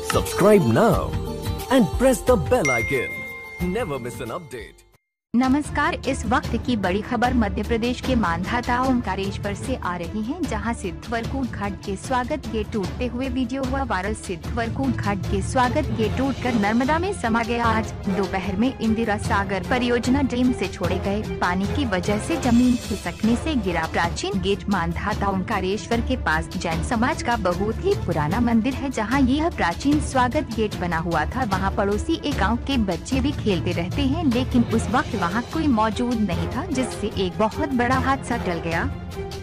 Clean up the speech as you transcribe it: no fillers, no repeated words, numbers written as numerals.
Subscribe now and press the bell icon. Never miss an update. नमस्कार। इस वक्त की बड़ी खबर मध्य प्रदेश के मांधाता ओंकारेश्वर से आ रही है, जहां सिद्धवरकूट घाट के स्वागत गेट टूटते हुए वीडियो हुआ वायरल। सिद्धवरकूट घाट के स्वागत गेट टूटकर नर्मदा में समा गया। आज दोपहर में इंदिरा सागर परियोजना डैम से छोड़े गए पानी की वजह से जमीन खिसकने से गिरा। प्राचीन गेट मांधाता ओंकारेश्वर के पास जैन समाज का बहुत ही पुराना मंदिर है। जहाँ यह प्राचीन स्वागत गेट बना हुआ था, वहाँ पड़ोसी एक गाँव के बच्चे भी खेलते रहते हैं, लेकिन उस वक्त वहाँ कोई मौजूद नहीं था, जिससे एक बहुत बड़ा हादसा टल गया।